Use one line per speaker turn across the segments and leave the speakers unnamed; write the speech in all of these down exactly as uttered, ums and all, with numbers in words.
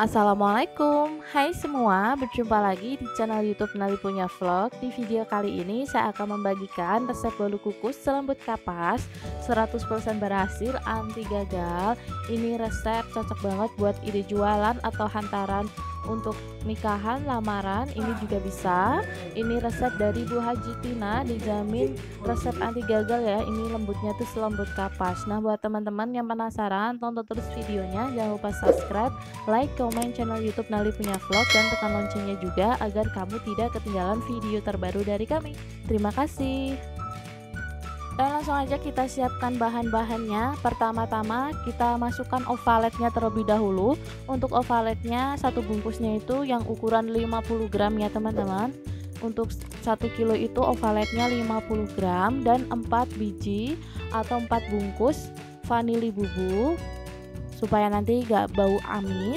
Assalamualaikum, hai semua, berjumpa lagi di channel YouTube Nali Punya Vlog. Di video kali ini saya akan membagikan resep bolu kukus selembut kapas seratus persen berhasil, anti gagal. Ini resep cocok banget buat ide jualan atau hantaran untuk nikahan, lamaran, ini juga bisa. Ini resep dari Bu Haji Tina, dijamin resep anti gagal ya. Ini lembutnya tuh selembut kapas. Nah, buat teman-teman yang penasaran, tonton terus videonya, jangan lupa subscribe, like, komen channel YouTube Nali Punya Vlog, dan tekan loncengnya juga agar kamu tidak ketinggalan video terbaru dari kami. Terima kasih. Dan langsung aja kita siapkan bahan-bahannya. Pertama-tama kita masukkan ovaletnya terlebih dahulu. Untuk ovaletnya satu bungkusnya itu yang ukuran lima puluh gram ya teman-teman. Untuk satu kilo itu ovaletnya lima puluh gram dan empat biji atau empat bungkus vanili bubuk supaya nanti gak bau amis.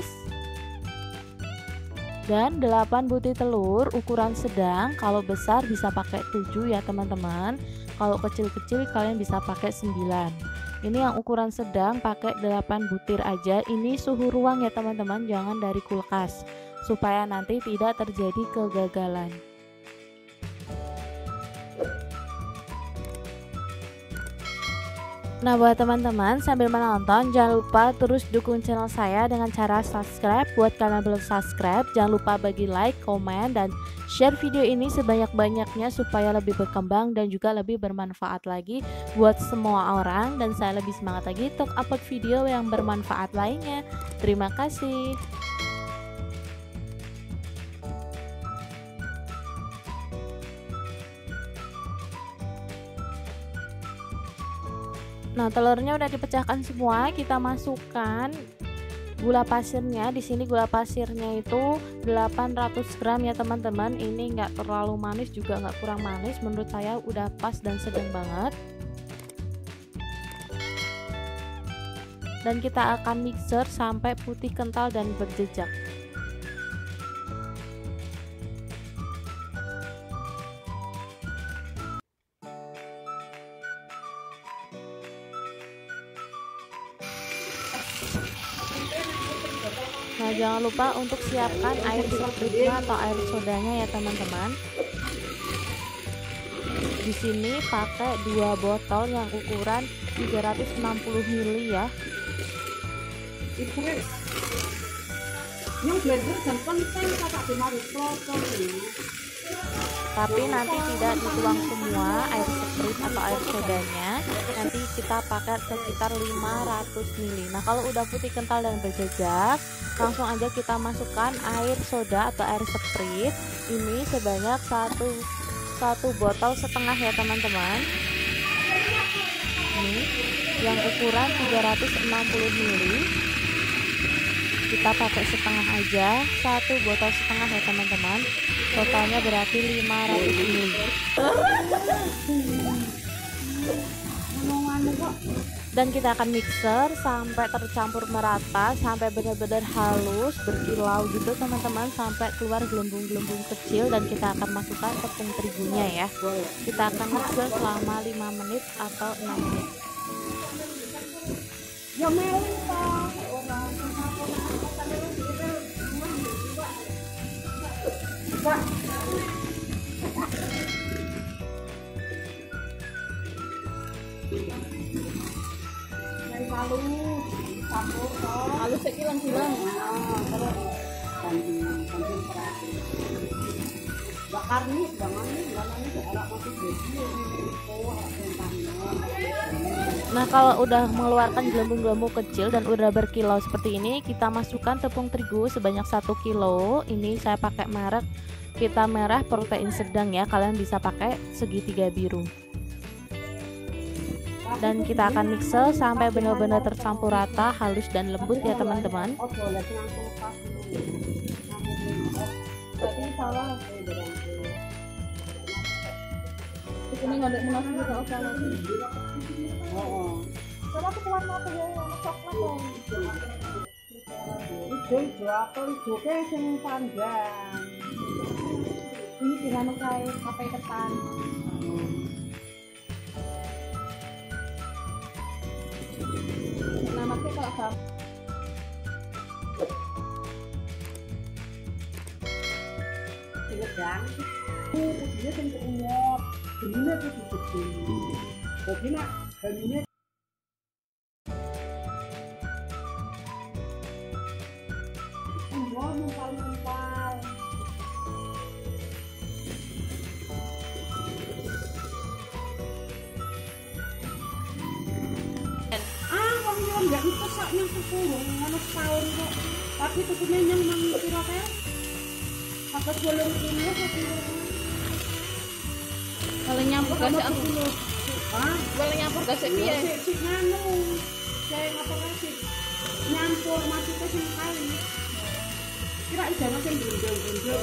Dan delapan butir telur ukuran sedang, kalau besar bisa pakai tujuh ya teman-teman. Kalau kecil-kecil kalian bisa pakai sembilan. Ini yang ukuran sedang pakai delapan butir aja. Ini suhu ruang ya teman-teman, jangan dari kulkas, supaya nanti tidak terjadi kegagalan. Nah, buat teman-teman sambil menonton jangan lupa terus dukung channel saya dengan cara subscribe. Buat kalian belum subscribe, jangan lupa bagi like, komen, dan share video ini sebanyak-banyaknya supaya lebih berkembang dan juga lebih bermanfaat lagi buat semua orang, dan saya lebih semangat lagi untuk upload video yang bermanfaat lainnya. Terima kasih. Nah, telurnya udah dipecahkan semua, kita masukkan gula pasirnya. Di sini gula pasirnya itu delapan ratus gram ya teman-teman. Ini enggak terlalu manis juga enggak kurang manis, menurut saya udah pas dan sedang banget. Dan kita akan mixer sampai putih kental dan berjejak. Nah, jangan lupa untuk siapkan air spritnya atau air sodanya ya teman-teman. Di sini pakai dua botol yang ukuran tiga ratus enam puluh mililiter ya. Tapi nanti tidak dituang semua air sprit atau air sodanya, nanti kita pakai sekitar lima ratus mililiter. Nah, kalau udah putih kental dan berjejak, langsung aja kita masukkan air soda atau air sprit. Ini sebanyak satu satu botol setengah ya teman-teman. Ini yang ukuran tiga ratus enam puluh mililiter. Kita pakai setengah aja, satu botol setengah ya teman-teman. Totalnya berarti lima ratus mililiter. Dan kita akan mixer sampai tercampur merata, sampai benar-benar halus, berkilau gitu teman-teman, sampai keluar gelembung-gelembung kecil. Dan kita akan masukkan tepung terigunya ya. Kita akan mixer selama lima menit atau enam menit.
Dari halus campur halus sekilan-kilan terus bakar nih jangan nih jangan nih enak masih jadi.
Nah, kalau udah mengeluarkan gelembung-gelembung kecil dan udah berkilau seperti ini, kita masukkan tepung terigu sebanyak satu kilo. Ini saya pakai merek Vita Merah protein sedang ya, kalian bisa pakai segitiga biru. Dan kita akan mixer sampai benar-benar tercampur rata, halus dan lembut ya teman-teman.
Ini nggak menasi juga oke. Oh, coba aku keluar apa ya? Coklat dong. Itu berapa juga yang panjang? Ini dengan kayak apa ketan? Namanya kalau wedang. Dia sing kenyot. Banyune tuh gede. Dadi nak banyune Mbok mumpal-mumpal. Ah, wong yo enggak ikut sak nang tuku ngono setahun kok. Tapi tukune nyang nang pira kae? Pakai bolong ini apa pira?
Kalau nyampur gak sih aku.
Hah?
Kalau nyampur gak sih piye?
Sik sik nganu. Saya ngapa kasih? Nyampur maksudnya sing kali. Kira ijane sing ndondol-ndondol.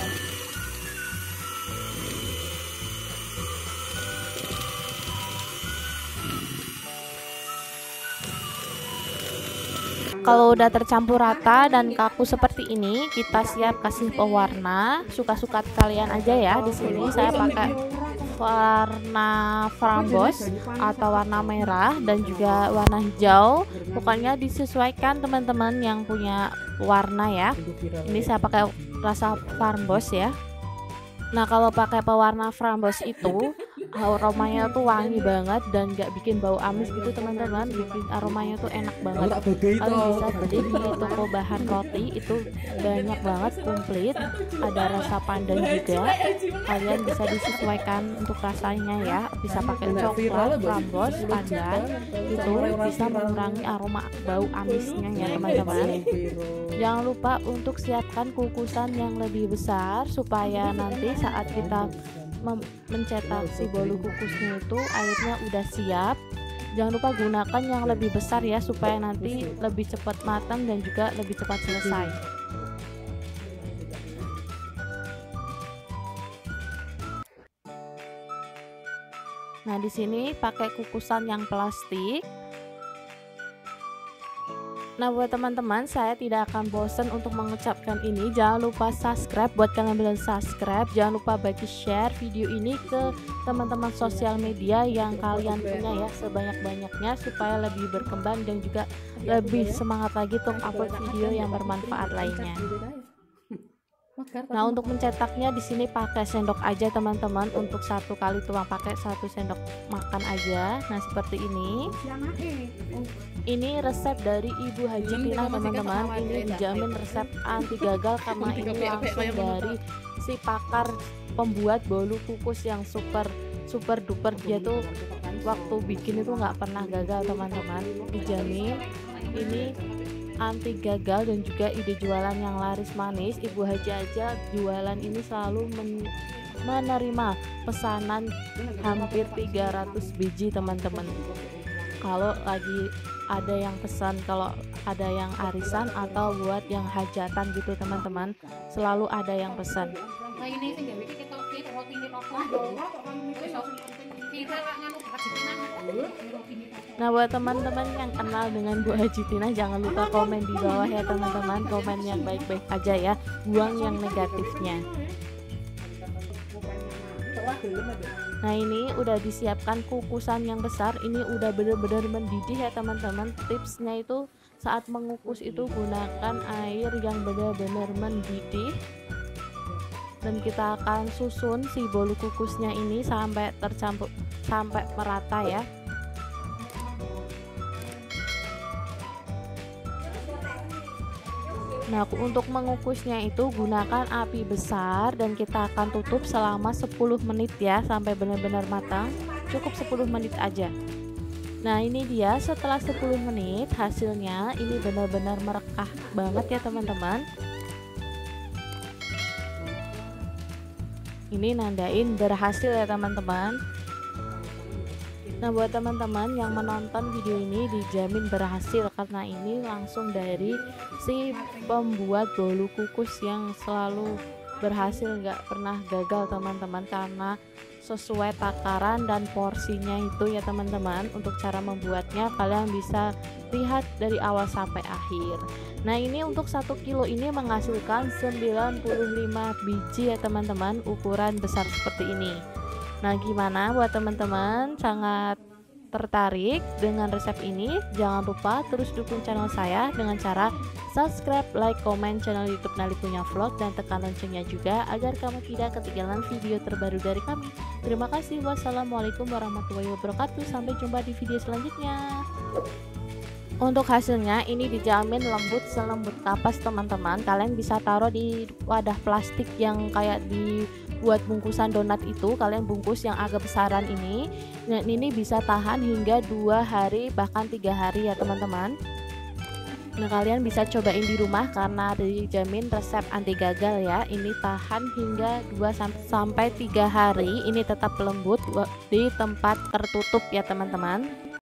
Kalau udah tercampur rata dan kaku seperti ini, kita siap kasih pewarna. Suka-suka kalian aja ya. Di sini saya pakai warna framboz atau warna merah dan juga warna hijau. Pokoknya disesuaikan teman-teman yang punya warna ya. Ini saya pakai rasa framboz ya. Nah, kalau pakai pewarna framboz itu aromanya tuh wangi banget dan gak bikin bau amis gitu teman-teman, bikin aromanya tuh enak banget. Kalian bisa beli di toko bahan roti, itu banyak banget, komplit, ada rasa pandan juga. Kalian bisa disesuaikan untuk rasanya ya, bisa pakai coklat, framboz, pandan, itu bisa mengurangi aroma bau amisnya ya teman-teman. Jangan lupa untuk siapkan kukusan yang lebih besar supaya nanti saat kita mencetak si bolu kukusnya itu airnya udah siap. Jangan lupa gunakan yang lebih besar ya supaya nanti lebih cepat matang dan juga lebih cepat selesai. Nah, di sini pakai kukusan yang plastik. Nah, buat teman-teman, saya tidak akan bosan untuk mengucapkan ini. Jangan lupa subscribe buat kalian belum subscribe. Jangan lupa bagi share video ini ke teman-teman sosial media yang kalian punya ya, sebanyak-banyaknya supaya lebih berkembang dan juga lebih semangat lagi untuk upload video yang bermanfaat lainnya. Nah, untuk mencetaknya di sini pakai sendok aja teman-teman. Untuk satu kali tuang pakai satu sendok makan aja. Nah, seperti ini. Ini resep dari Ibu Haji Tina teman-teman. Ini dijamin resep anti gagal karena ini langsung dari si pakar pembuat bolu kukus yang super super duper. Dia tuh waktu bikin itu nggak pernah gagal teman-teman, dijamin. Ini anti gagal dan juga ide jualan yang laris manis. Ibu Haji aja jualan ini selalu men menerima pesanan hampir tiga ratus biji teman-teman. Kalau lagi ada yang pesan, kalau ada yang arisan atau buat yang hajatan gitu teman-teman, selalu ada yang pesan. Nah, buat teman-teman yang kenal dengan Bu Haji Tina, jangan lupa komen di bawah ya teman-teman. Komen yang baik-baik aja ya, buang yang negatifnya. Nah, ini udah disiapkan kukusan yang besar. Ini udah bener-bener mendidih ya teman-teman. Tipsnya itu saat mengukus itu gunakan air yang benar-benar mendidih. Dan kita akan susun si bolu kukusnya ini sampai tercampur, sampai merata ya. Nah, untuk mengukusnya itu gunakan api besar dan kita akan tutup selama sepuluh menit ya, sampai benar-benar matang. Cukup sepuluh menit aja. Nah, ini dia setelah sepuluh menit hasilnya. Ini benar-benar merekah banget ya teman-teman. Ini nandain berhasil ya teman-teman. Nah, buat teman-teman yang menonton video ini dijamin berhasil karena ini langsung dari si pembuat bolu kukus yang selalu berhasil, nggak pernah gagal teman-teman, karena sesuai takaran dan porsinya itu ya teman-teman. Untuk cara membuatnya kalian bisa lihat dari awal sampai akhir. Nah, ini untuk satu kilo ini menghasilkan sembilan puluh lima biji ya teman-teman, ukuran besar seperti ini. Nah, gimana buat teman-teman, sangat tertarik dengan resep ini, jangan lupa terus dukung channel saya dengan cara subscribe, like, komen channel YouTube Nali Punya Vlog, dan tekan loncengnya juga agar kamu tidak ketinggalan video terbaru dari kami. Terima kasih. Wassalamualaikum warahmatullahi wabarakatuh. Sampai jumpa di video selanjutnya. Untuk hasilnya ini dijamin lembut selembut kapas teman-teman. Kalian bisa taruh di wadah plastik yang kayak dibuat bungkusan donat itu. Kalian bungkus yang agak besaran ini. Dan ini bisa tahan hingga dua hari bahkan tiga hari ya teman-teman. Nah, kalian bisa cobain di rumah karena dijamin resep anti gagal ya. Ini tahan hingga dua sampai tiga hari. Ini tetap lembut di tempat tertutup ya teman-teman.